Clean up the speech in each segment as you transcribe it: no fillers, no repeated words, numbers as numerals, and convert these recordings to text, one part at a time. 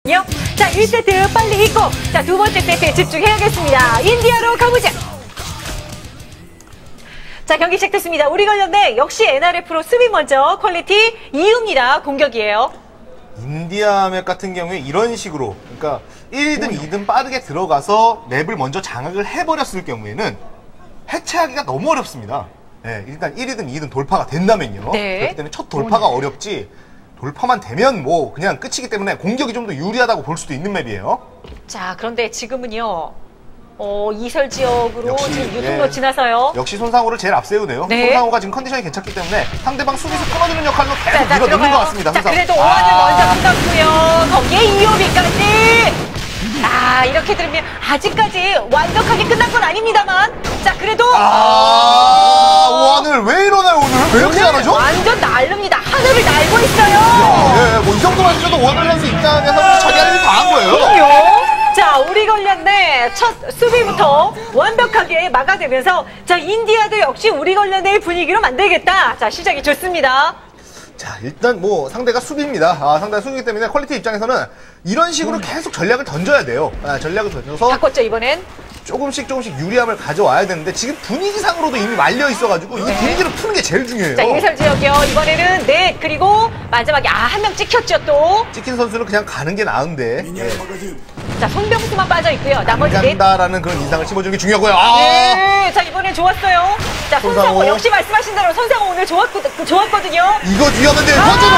자, 1세트 빨리 잊고, 자, 두 번째 세트에 집중해야겠습니다. 인디아로 가보자. 자, 경기 시작됐습니다. 우리 관련된 역시 NRF로 수비 먼저 퀄리티 이유입니다. 공격이에요. 인디아 맵 같은 경우에 이런 식으로, 그러니까 1든 2든 빠르게 들어가서 맵을 먼저 장악을 해버렸을 경우에는 해체하기가 너무 어렵습니다. 네, 일단 1이든 2든 돌파가 된다면요. 네. 그렇기 때문에 첫 돌파가 어렵지, 돌파만 되면 뭐 그냥 끝이기 때문에 공격이 좀 더 유리하다고 볼 수도 있는 맵이에요. 자, 그런데 지금은요. 이설 지역으로 역시, 지금 유통로 지나서요. 역시 손상호를 제일 앞세우네요. 네. 손상호가 지금 컨디션이 괜찮기 때문에 상대방 수비수 끊어주는 역할로 계속 자, 밀어넣는 들어가요. 것 같습니다. 자, 손상호. 그래도 오한을 먼저 끊었고요. 거기에 이호비까지. 아, 이렇게 들으면 아직까지 완벽하게 끝난 건 아닙니다만. 자, 그래도. 오한을 왜 이러나요, 오늘? 왜 이렇게 잘하죠? 완전 날릅니다. 하늘을 날고 있어요. 네, 뭐 이 정도만 해도 오한을 선수 입장에서는 자기 할 일이 다 한 거예요. 그럼요. 자, 우리 관련된 첫 수비부터 완벽하게 막아내면서, 자, 인디아도 역시 우리 관련된 분위기로 만들겠다. 자, 시작이 좋습니다. 자, 일단 뭐 상대가 수비입니다. 상대가 수비이기 때문에 퀄리티 입장에서는 이런 식으로 계속 전략을 던져야 돼요. 전략을 던져서 바꿨죠, 이번엔. 조금씩 유리함을 가져와야 되는데 지금 분위기상으로도 이미 말려 있어가지고 이 분위기를 푸는 게 제일 중요해요. 자, 예설 지역이요. 이번에는 넷, 그리고 마지막에 한 명 찍혔죠, 또. 찍힌 선수는 그냥 가는 게 나은데. 자, 손병수만 빠져 있고요. 나머지 넷. 간다라는 그런 인상을 심어주는 게 중요하고요. 네, 자, 이번엔 좋았어요. 자, 손상호 손상호. 역시 말씀하신 대로 손상호 오늘 좋았거든요. 이거 위험한데 허준.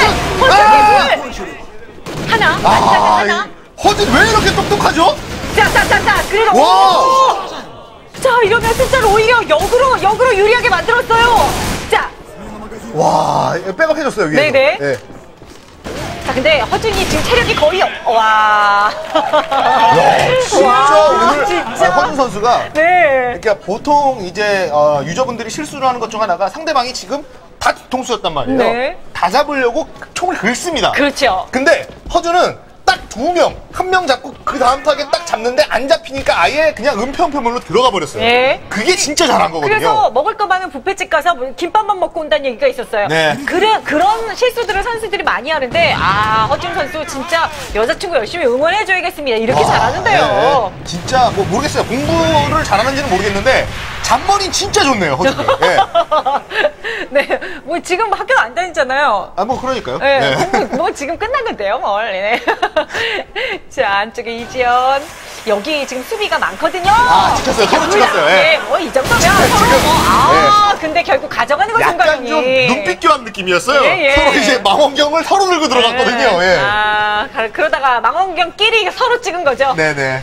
허준 하나, 마지막에 하나. 허준 왜 이렇게 똑똑하죠? 자, 그래도. 와! 자, 이러면 숫자를 오히려 역으로 유리하게 만들었어요. 자, 와, 백업 해줬어요, 위에서. 네네. 네. 자, 근데 허준이 지금 체력이 거의 와. 야, 진짜 와, 오늘 진짜. 허준 선수가 네. 그러니까 보통 이제 유저분들이 실수를 하는 것 중 하나가 상대방이 지금 다 뒤통수였단 말이에요. 네. 다 잡으려고 총을 긁습니다. 그렇죠. 근데 허준은 딱 두 명, 한 명 잡고 그 다음 타겟 딱 잡는데 안 잡히니까 아예 그냥 은평평물로 들어가 버렸어요. 네. 그게 진짜 잘한 거거든요. 그래서 먹을 거 많은 뷔페집 가서 김밥만 먹고 온다는 얘기가 있었어요. 네. 그런 실수들을 선수들이 많이 하는데, 허준 선수 진짜 여자친구 열심히 응원해줘야겠습니다. 이렇게 잘하는데요. 네. 진짜 뭐 모르겠어요. 공부를 잘하는지는 모르겠는데 잔머리는 진짜 좋네요, 허준이. 네. 네, 뭐 지금 학교 안 다니잖아요. 뭐 그러니까요. 네, 네. 공부 뭐 지금 끝났는데요, 뭘. 네. 자, 안쪽에 이지연. 여기 지금 수비가 많거든요. 찍혔어요. 서로 찍혔어요. 네, 뭐 이 정도면 서로 근데 결국 가져가는 거 약간 정강이. 좀 눈빛 교환 느낌이었어요. 예. 서로 이제 망원경을 서로 들고 들어갔거든요. 네. 예. 그러다가 망원경끼리 서로 찍은 거죠. 네네.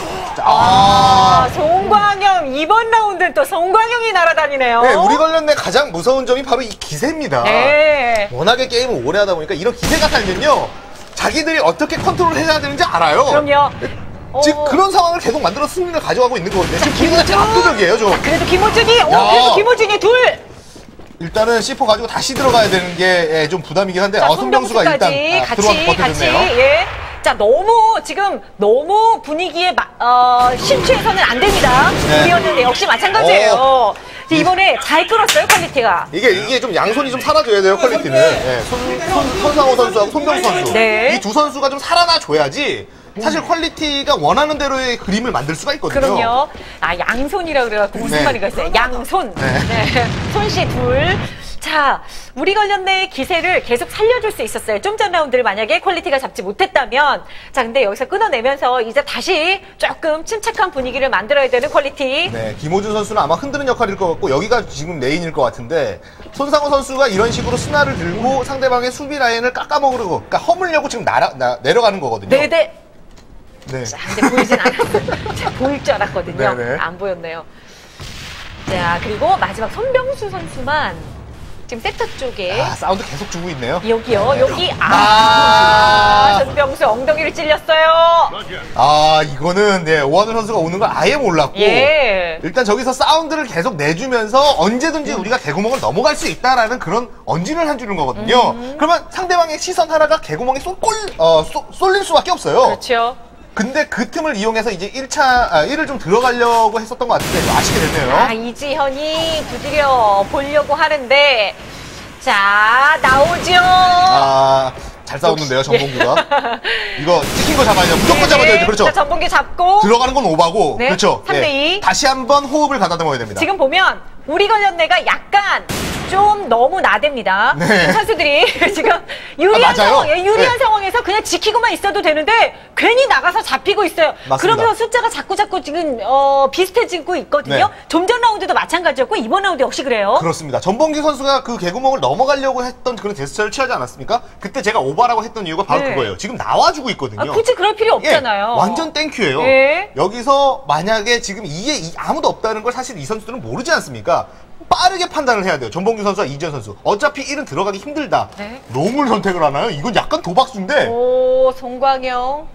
송광영, 이번 라운드는 또 송광영이 날아다니네요. 네, 우리 관련된 가장 무서운 점이 바로 이 기세입니다. 네. 워낙에 게임을 오래 하다 보니까 이런 기세가 살면요, 자기들이 어떻게 컨트롤 해야 되는지 알아요. 그럼요. 지금 그런 상황을 계속 만들어 승리를 가져가고 있는 거거든요. 지금 기분이 압도적이에요, 좀. 그래도 김호준이, 그래도 김호준이 둘. 일단은 C4 가지고 다시 들어가야 되는 게 좀 부담이긴 한데, 손병수가 일단 들어와서 버텨줬네요. 예. 자, 너무 분위기에 심취해서는 안 됩니다. 네. 우리였는데 역시 마찬가지예요. 이번에 잘 끌었어요, 퀄리티가. 이게 좀 양손이 좀 살아줘야 돼요, 퀄리티는. 네, 손상호 선수하고 손병수 선수. 네. 이 두 선수가 좀 살아나줘야지 사실 퀄리티가 원하는 대로의 그림을 만들 수가 있거든요. 그럼요. 양손이라 그래갖고 무슨 네. 말인가 했어요. 양손. 네. 네. 손씨 둘. 자, 우리 관련된 기세를 계속 살려줄 수 있었어요. 좀 전 라운드를 만약에 퀄리티가 잡지 못했다면. 자, 근데 여기서 끊어내면서 이제 다시 조금 침착한 분위기를 만들어야 되는 퀄리티. 네, 김호준 선수는 아마 흔드는 역할일 것 같고, 여기가 지금 레인일 것 같은데, 손상호 선수가 이런 식으로 스나를 들고 상대방의 수비 라인을 깎아먹으려고, 그러니까 허물려고 지금 내려가는 거거든요. 네네. 네. 자, 근데 보이진 않았어요. 자, 보일 줄 알았거든요. 네네. 안 보였네요. 자, 그리고 마지막 손병수 선수만 지금 세터 쪽에. 사운드 계속 주고 있네요. 여기요, 여기. 손병수 엉덩이를 찔렸어요. 이거는, 네, 오한우 선수가 오는 걸 아예 몰랐고, 예. 일단 저기서 사운드를 계속 내주면서 언제든지 우리가 개구멍을 넘어갈 수 있다라는 그런 언진을 해주는 거거든요. 그러면 상대방의 시선 하나가 개구멍에 쏠릴 수밖에 없어요. 그렇죠. 근데 그 틈을 이용해서 이제 1을 좀 들어가려고 했었던 것 같은데 아쉽게 됐네요. 이지현이 두드려 보려고 하는데, 자, 나오죠. 잘 싸웠는데요, 전봉규가. 이거 찍힌 거 잡아야 돼요. 무조건 잡아야 돼요. 그렇죠. 자, 전봉규 잡고. 들어가는 건 오바고. 네, 그렇죠. 3대2. 다시 한번 호흡을 가다듬어야 됩니다. 지금 보면 우리 걸렸네가 약간 좀 너무 나댑니다. 네. 선수들이 지금 유리한 맞아요. 상황, 유리한 네. 상황에서 그냥 지키고만 있어도 되는데 괜히 나가서 잡히고 있어요. 맞습니다. 그러면서 숫자가 자꾸 지금 비슷해지고 있거든요. 네. 좀 전 라운드도 마찬가지였고 이번 라운드 역시 그래요. 그렇습니다. 전봉규 선수가 그 개구멍을 넘어가려고 했던 그런 제스처를 취하지 않았습니까? 그때 제가 오바라고 했던 이유가 바로 네. 그거예요. 지금 나와주고 있거든요. 굳이 그럴 필요 없잖아요. 완전 땡큐예요. 예. 여기서 만약에 지금 이게 아무도 없다는 걸 사실 이 선수들은 모르지 않습니까? 빠르게 판단을 해야 돼요. 전봉규 선수와 이지현 선수. 어차피 1은 들어가기 힘들다. 네. 롱을 선택을 하나요? 이건 약간 도박수인데. 오, 송광영.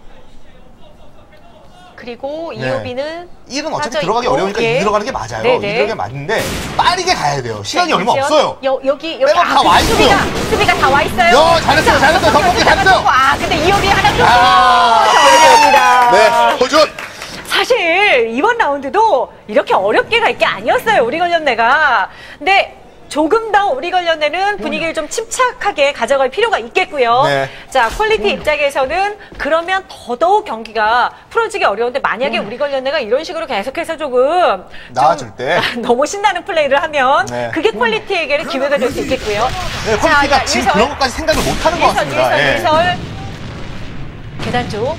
그리고 네. 이호비는 1은 어차피 빠져 들어가기 있고, 어려우니까 예. 2 들어가는 게 맞아요. 네네. 2 들어가는 게 맞는데 빠르게 가야 돼요. 시간이 얼마 이지연, 없어요. 여기 백업 다 와 있고요. 수비가 다 와 있어요. 야, 잘했어요. 잘했어요. 전봉규 잘했어요. 아, 근데 이호비 하나 좀 아, 정리합니다. 네, 허준. 사실 이번 라운드도 이렇게 어렵게 갈 게 아니었어요. 우리 걸렸네가. 근데 조금 더 우리 걸렸네는 분위기를 좀 침착하게 가져갈 필요가 있겠고요. 네. 자, 퀄리티 입장에서는 그러면 더더욱 경기가 풀어지기 어려운데 만약에 우리 걸렸네가 이런 식으로 계속해서 조금 나아질 때. 너무 신나는 플레이를 하면 네. 그게 퀄리티에게는 기회가 될 수 있겠고요. 네, 퀄리티가 자, 지금 일설. 그런 것까지 생각을 못 하는 것 같습니다. 예. 일설. 계단 쪽.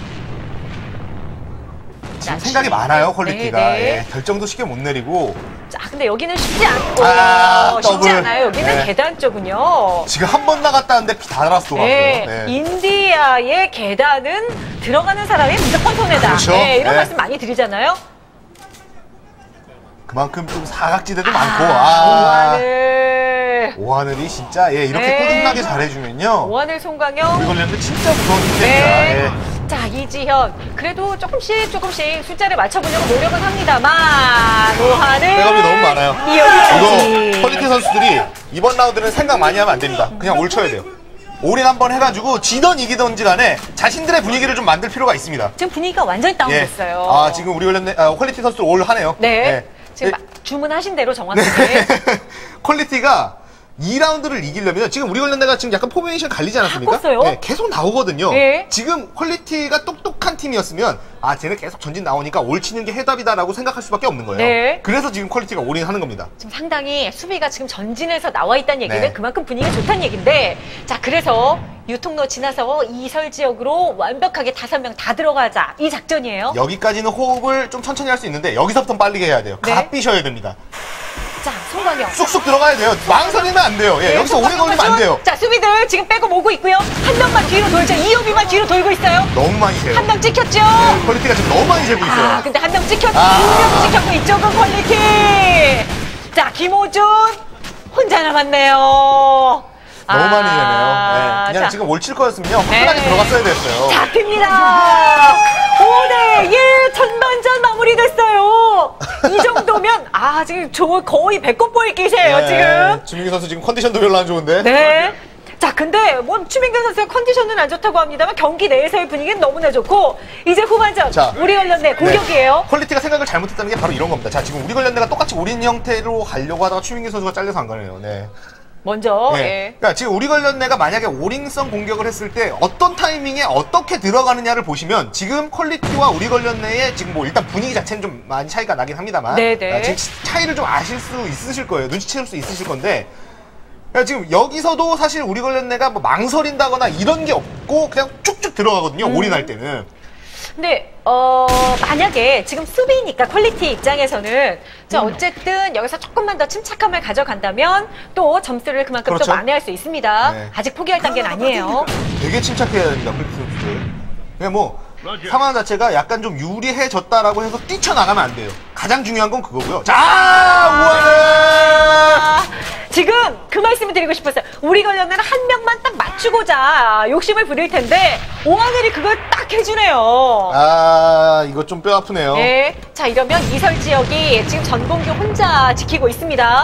지금 생각이 많아요, 퀄리티가. 네, 네. 예, 결정도 쉽게 못 내리고. 자, 근데 여기는 쉽지 않고 쉽지 더블. 않아요. 여기는 네. 계단 쪽은요. 지금 한 번 나갔다는데 피 다 달았어. 네, 네. 인디아의 계단은 들어가는 사람이 무조건 손해다. 그렇죠. 네, 이런 네. 말씀 많이 드리잖아요. 그만큼 좀 사각지대도 많고. 오하늘이 진짜 이렇게 네. 꾸준하게 잘해주면요. 오하늘 송광영. 우리 걸렸는데 진짜 무서운 팀입니다. 네. 예. 자, 이지현. 그래도 조금씩 숫자를 맞춰보려고 노력은 합니다만, 오하늘. 백업이 너무 많아요. 이어지까지. 이거 퀄리티 선수들이 이번 라운드는 생각 많이 하면 안 됩니다. 그냥 올 쳐야 돼요. 올인 한번 해가지고 지던 이기던지 간에 자신들의 분위기를 좀 만들 필요가 있습니다. 지금 분위기가 완전히 다운됐어요. 아, 지금 우리 걸렸네. 퀄리티 선수들 올 하네요. 네. 지금 예. 주문하신 대로 정확하게. 퀄리티가 2라운드를 이기려면 지금 우리 걸렸네가 지금 약간 포메이션 갈리지 않았습니까? 바꿨어요? 네, 계속 나오거든요. 네. 지금 퀄리티가 똑똑한 팀이었으면 아, 쟤는 계속 전진 나오니까 올 치는 게 해답이다라고 생각할 수밖에 없는 거예요. 네. 그래서 지금 퀄리티가 올인하는 겁니다. 지금 상당히 수비가 지금 전진해서 나와 있다는 얘기는 네. 그만큼 분위기가 좋다는 얘기인데, 자, 그래서 유통로 지나서 이설 지역으로 완벽하게 5명 다 들어가자. 이 작전이에요. 여기까지는 호흡을 좀 천천히 할 수 있는데 여기서부터 빠르게 해야 돼요. 네. 갓비셔야 됩니다. 자, 송광영. 쑥쑥 들어가야 돼요. 망설이면 안 돼요. 예, 네, 여기서 오래 송광영 걸리면 안 돼요. 자, 수비들 지금 빼고 오고 있고요. 한 명만 뒤로 돌죠. 이호비만 뒤로 돌고 있어요. 너무 많이 세요. 한 명 찍혔죠? 퀄리티가 지금 너무 많이 세고 있어요. 아, 근데 한 명 찍혔고, 아. 2명 찍혔고, 이쪽은 퀄리티. 자, 김호준 혼자 남았네요. 너무 많이 세네요. 네, 그냥 자, 지금 올 칠 거였으면요. 화끈하게 네. 들어갔어야 됐어요. 잡힙니다. 5대1 전반전 마무리됐어요. 이 정도면 지금 거의 배꼽 보일 기세예요. 네, 지금. 주민규 선수 지금 컨디션도 별로 안 좋은데. 네. 자, 근데 추민경 선수의 컨디션은 안 좋다고 합니다만 경기 내에서의 분위기는 너무나 좋고 이제 후반전 자, 우리 걸렸네 공격이에요. 퀄리티가 생각을 잘못했다는 게 바로 이런 겁니다. 자, 지금 우리 걸렸네가 똑같이 올인 형태로 가려고 하다가 추민규 선수가 잘려서 안 가네요. 네. 먼저 네. 예. 그러니까 지금 우리 걸렸네가 만약에 올인성 공격을 했을 때 어떤 타이밍에 어떻게 들어가느냐를 보시면 지금 퀄리티와 우리 걸렸네의 지금 뭐 일단 분위기 자체는 좀 많이 차이가 나긴 합니다만 네네. 지금 차이를 좀 아실 수 있으실 거예요. 눈치챌 수 있으실 건데 그러니까 지금 여기서도 사실 우리 걸렸네가 뭐 망설인다거나 이런 게 없고 그냥 쭉쭉 들어가거든요. 올인할 때는. 근데 만약에 지금 수비니까 퀄리티 입장에서는 자 어쨌든 여기서 조금만 더 침착함을 가져간다면 또 점수를 그만큼 그렇죠. 또 만회할 수 있습니다. 네. 아직 포기할 단계는 아니에요. 되게 침착해야 됩니다. 퀄리티 선수들. 그냥 뭐 상황 자체가 약간 좀 유리해졌다라고 해서 뛰쳐나가면 안 돼요. 가장 중요한 건 그거고요. 자, 우와는 지금 그 말씀을 드리고 싶었어요. 우리 걸려면 한 명만 딱 맞추고자 욕심을 부릴 텐데 오하늘이 그걸 딱 해주네요. 아, 이거 좀 뼈 아프네요. 네, 자 이러면 이설 지역이 지금 전봉규 혼자 지키고 있습니다.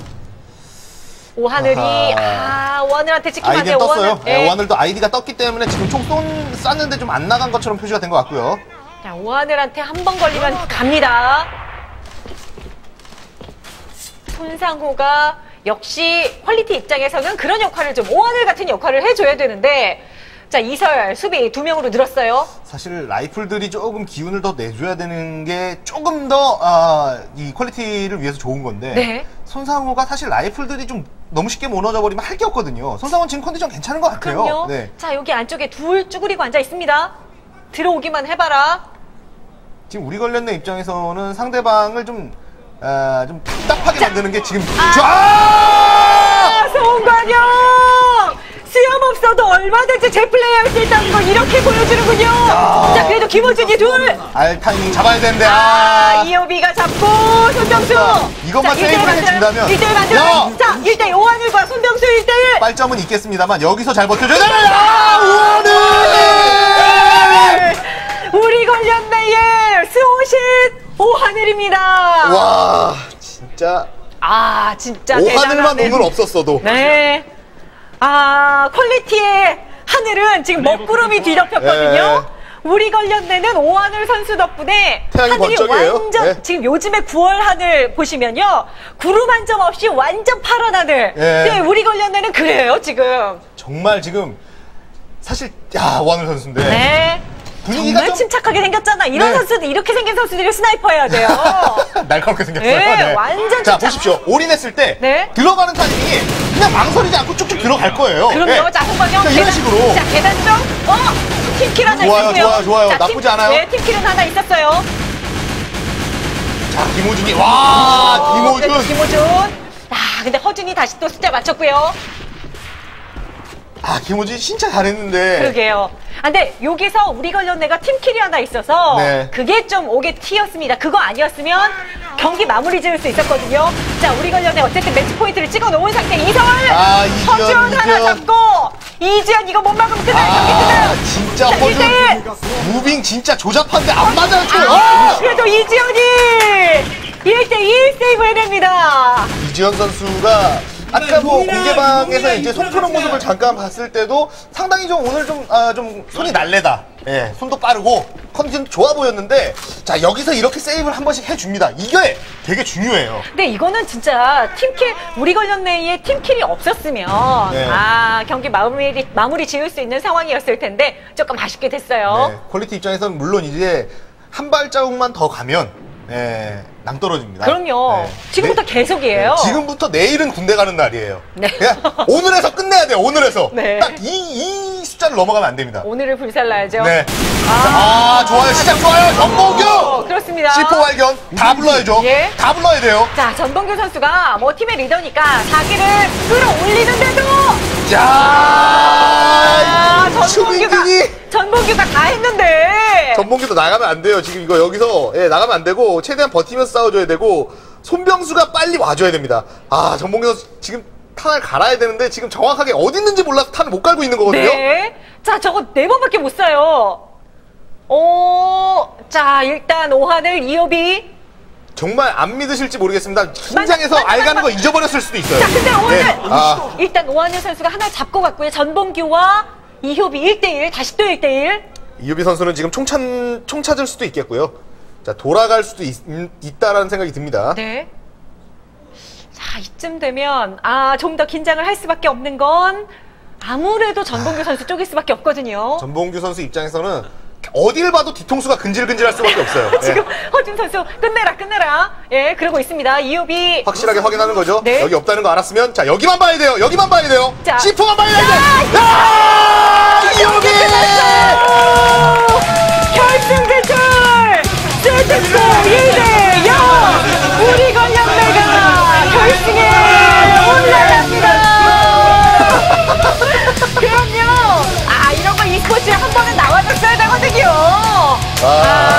오하늘이 오하늘한테 찍히면 안 돼요. 아이디는 떴어요. 오하늘. 네, 오하늘도 아이디가 떴기 때문에 지금 총 쐈는데 좀 안 나간 것처럼 표시가 된 것 같고요. 자, 오하늘한테 한 번 걸리면 갑니다. 손상호가 역시 퀄리티 입장에서는 그런 역할을 좀 오하늘 같은 역할을 해줘야 되는데 자 이설 수비 2명으로 늘었어요. 사실 라이플들이 조금 기운을 더 내줘야 되는 게 조금 더 이 퀄리티를 위해서 좋은 건데 네. 손상호가 사실 라이플들이 좀 너무 쉽게 무너져 버리면 할 게 없거든요. 손상호는 지금 컨디션 괜찮은 것 같아요. 그럼요. 네. 자 여기 안쪽에 둘 쭈그리고 앉아 있습니다. 들어오기만 해봐라. 지금 우리 걸렸네 입장에서는 상대방을 좀 답답하게 만드는 게 지금 송광영! 수염 없어도 얼마든지 제 플레이 할 수 있다는 걸 이렇게 보여주는군요. 자, 그래도 김호준이 둘. 타이밍 잡아야 되는데. 이호비가 잡고 손병수. 이것만 세이브를 해준다면. 1대1 만들어. 자, 1대1 오하늘과 손병수 1대1. 빨점은 있겠습니다만 여기서 잘 버텨줘야 되잖아요. 오하늘! 우리 걸렸네의 스호신 오하늘입니다. 와, 진짜. 진짜 오하늘만 대단하네. 오늘 없었어도. 네. 퀄리티의 하늘은 지금 먹구름이 뒤덮였거든요. 우리 걸렸네는 오하늘 선수 덕분에 태양이 하늘이 번쩍이에요. 완전 네. 지금 요즘에 9월 하늘 보시면요. 구름 한 점 없이 완전 파란 하늘. 네, 우리 걸렸네는 그래요, 지금. 정말 지금 사실 오하늘 선수인데. 네. 분위기가 정말 좀 침착하게 생겼잖아. 이런 네. 선수들, 이렇게 생긴 선수들이 스나이퍼 해야 돼요. 날카롭게 생겼어요. 네, 완전 자, 진짜. 보십시오. 올인했을 때 네. 들어가는 타이밍이 그냥 망설이지 않고 쭉쭉 들어갈 거예요. 그럼요. 네. 자, 송광영. 자, 이런 식으로. 자, 계단 쪽. 팀킬 하나 좋아요, 있었고요. 좋아요. 자, 나쁘지 않아요. 네, 팀킬은 하나 있었어요. 자, 김호준이. 와, 김호준. 그래도 김호준. 근데 허준이 다시 또 숫자 맞췄고요. 김호준이 진짜 잘했는데. 그러게요. 근데 여기서 우리 걸렸네가 팀킬이 하나 있어서 네. 그게 좀 오게 튀었습니다. 그거 아니었으면 경기 마무리 지을 수 있었거든요. 자, 우리 걸렸네 어쨌든 매치 포인트를 찍어 놓은 상태. 이설! 허준 하나 잡고 이지연 이거 못 막으면 끝나요. 경기 끝나요. 진짜 자, 허준 1대1. 무빙 진짜 조잡한데 안 맞아요. 그래도 이지연이 1대1 세이브 해냅니다. 이지연 선수가 아까 뭐 공개방에서 이제 손 푸는 모습을 잠깐 봤을 때도 상당히 좀 오늘 좀 손이 날래다. 예, 손도 빠르고 컨디션도 좋아 보였는데 자 여기서 이렇게 세이브를 한 번씩 해줍니다. 이게 되게 중요해요. 근데 이거는 진짜 팀킬 우리 걸렸네의 팀킬이 없었으면 네. 경기 마무리 지을 수 있는 상황이었을 텐데 조금 아쉽게 됐어요. 네, 퀄리티 입장에서는 물론 이제 한 발자국만 더 가면 낭떨어집니다. 그럼요. 네. 지금부터 계속이에요. 지금부터 내일은 군대 가는 날이에요. 네. 그냥 오늘에서 끝내야 돼요. 오늘에서. 네. 딱 이 숫자를 넘어가면 안 됩니다. 오늘을 불살라야죠. 네. 좋아요. 시작 좋아요. 정봉규. 그렇습니다. C4 발견. 다 불러야죠. 예. 다 불러야 돼요. 자, 전봉규 선수가 뭐 팀의 리더니까 자기를 끌어올리는데도 전봉규가 다 했는데 전봉규도 나가면 안 돼요. 지금 이거 여기서 나가면 안 되고 최대한 버티면서 싸워줘야 되고 손병수가 빨리 와줘야 됩니다. 전봉규 선수 지금 탄을 갈아야 되는데 지금 정확하게 어디 있는지 몰라서 탄을 못 갈고 있는 거거든요. 네. 자, 저거 4번밖에 못 쏴요. 자, 일단 오하늘 이호비. 정말 안 믿으실지 모르겠습니다. 긴장해서 알가는 거 잊어버렸을 수도 있어요. 자, 근데 오하늘 네. 일단 오하늘 선수가 하나 잡고 갔고요. 전봉규와 이효비 1대1 다시 또 1대1. 이효비 선수는 지금 총 찾을 수도 있겠고요. 자, 돌아갈 수도 있다라는 생각이 듭니다. 네. 자, 이쯤 되면 좀 더 긴장을 할 수밖에 없는 건 아무래도 전봉규 선수 쪽일 수밖에 없거든요. 전봉규 선수 입장에서는 어딜 봐도 뒤통수가 근질근질할 수밖에 없어요. 지금 허준 선수 끝내라. 예, 그러고 있습니다. 이효비 확실하게 확인하는 거죠. 네. 여기 없다는 거 알았으면 자 여기만 봐야 돼요. 자. C4만 봐야 돼. 이효비 결승 진출! 세트스 1대0! 우리 걸렸네가 결승에 올라갑니다! 그럼요! 이런 거 e스포츠에 한 번은 나와줬어야 되거든요!